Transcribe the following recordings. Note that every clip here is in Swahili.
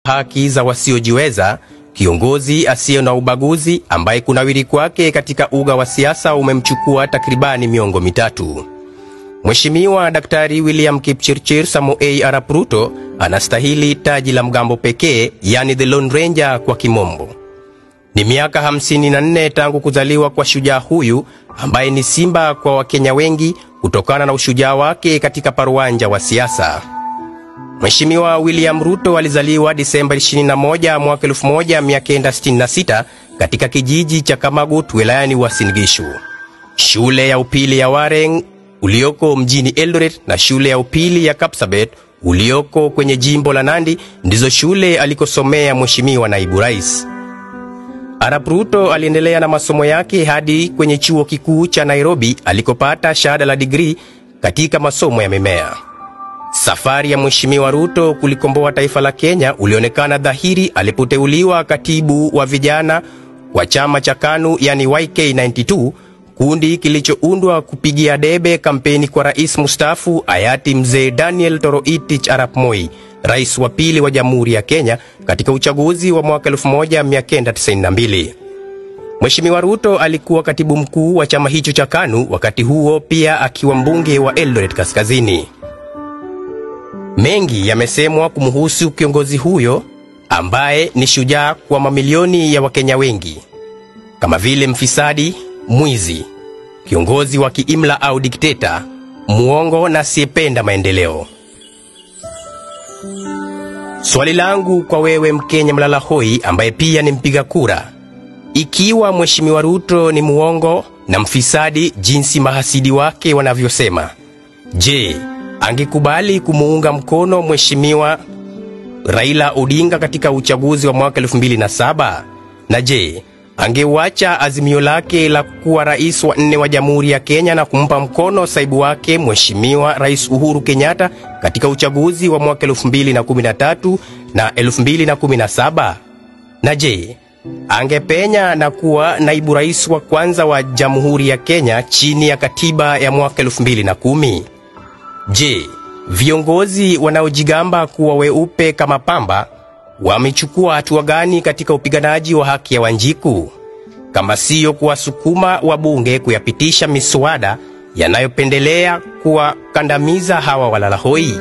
haki za wasiojiweza, kiongozi asiye na ubaguzi ambaye kunawiri kwake katika uga wa siasa umemchukua takribani miongo mitatu. Mheshimiwa Daktari William Kipchirchir Samoei Arap Ruto anastahili taji la mgambo pekee, yani the Lone Ranger kwa kimombo. Ni miaka 54 tangu kuzaliwa kwa shujaa huyu ambaye ni simba kwa Wakenya wengi kutokana na ushujaa wake katika paruanja wa siasa. Mheshimiwa William Ruto alizaliwa Disemba 21 mwaka 1966 katika kijiji cha Kamagut wilayani Uasin Gishu. Shule ya upili ya Wareng ulioko mjini Eldoret na shule ya upili ya Kapsabet ulioko kwenye jimbo la Nandi ndizo shule alikosomea Mheshimiwa Naibu Rais. Arap Ruto aliendelea na masomo yake hadi kwenye chuo kikuu cha Nairobi alikopata shahada la degree katika masomo ya mimea. Safari ya Mheshimiwa Ruto kulikomboa taifa la Kenya ulionekana dhahiri alipoteuliwa katibu wa vijana wa chama cha KANU yani YK92, kundi kilichoundwa kupigia debe kampeni kwa rais mstaafu hayati mzee Daniel Toroitich Arap Moi, rais wa pili wa Jamhuri ya Kenya katika uchaguzi wa mwaka 1992. Mheshimiwa Ruto alikuwa katibu mkuu wa chama hicho cha KANU, wakati huo pia akiwa mbunge wa Eldoret Kaskazini. Mengi yamesemwa kumhusu kiongozi huyo ambaye ni shujaa kwa mamilioni ya Wakenya wengi, kama vile mfisadi, mwizi, kiongozi wa kiimla au dikteta, muongo na asiyependa maendeleo. Swali langu kwa wewe Mkenya mlala hoi ambaye pia ni mpiga kura, ikiwa Mheshimiwa Ruto ni muongo na mfisadi jinsi mahasidi wake wanavyosema, je, angekubali kumuunga mkono Mheshimiwa Raila Odinga katika uchaguzi wa mwaka 2007? Na je, angeuacha azimio lake la kuwa rais wa 4 wa Jamhuri ya Kenya na kumpa mkono saibu wake Mheshimiwa Rais Uhuru Kenyatta katika uchaguzi wa mwaka 2013 na 2017? Na je, angepenya na kuwa naibu rais wa kwanza wa Jamhuri ya Kenya chini ya katiba ya mwaka 2010? Je, viongozi wanaojigamba kuwa weupe kama pamba wamechukua hatua gani katika upiganaji wa haki ya Wanjiku, kama siyo kuwasukuma wabunge kuyapitisha miswada yanayopendelea kuwakandamiza hawa walalahoi?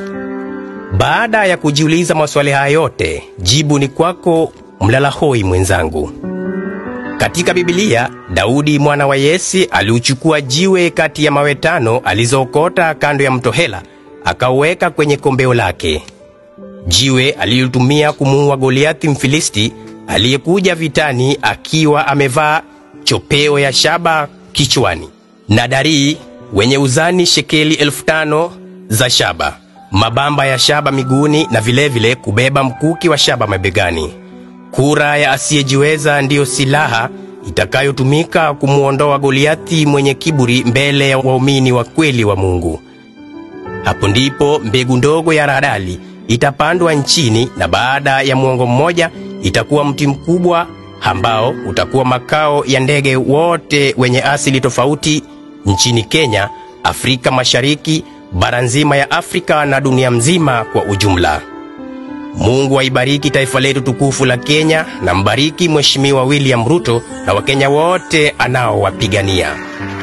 Baada ya kujiuliza maswali haya yote, jibu ni kwako mlalahoi mwenzangu. Katika Biblia, Daudi mwana wa Yese aliuchukua jiwe kati ya mawe 5 alizokota kando ya mto Hela, akaweka kwenye kombeo lake. Jiwe alilotumia kumuua Goliathi Mfilisti aliyekuja vitani akiwa amevaa chopeo ya shaba kichwani na darii wenye uzani shekeli 5,000 za shaba, mabamba ya shaba miguuni na vilevile kubeba mkuki wa shaba mabegani. Kura ya asiyejiweza ndiyo silaha itakayotumika kumuondoa Goliathi mwenye kiburi mbele ya waumini wa kweli wa Mungu. Hapo ndipo mbegu ndogo ya radali itapandwa nchini, na baada ya muongo mmoja itakuwa mti mkubwa ambao utakuwa makao ya ndege wote wenye asili tofauti nchini Kenya, Afrika Mashariki, bara nzima ya Afrika na dunia mzima kwa ujumla. Mungu aibariki taifa letu tukufu la Kenya, na mbariki Mheshimiwa William Ruto na Wakenya wote anaowapigania.